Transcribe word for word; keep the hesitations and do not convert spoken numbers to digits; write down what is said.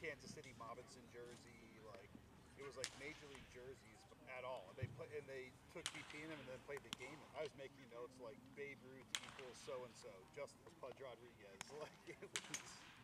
Kansas City Robinson jersey, like it was like major league jerseys at all. And they play, and they took B P in them and then played the game. I was making notes like Babe Ruth equals so and so, Justice Pudge Rodriguez. Like it was.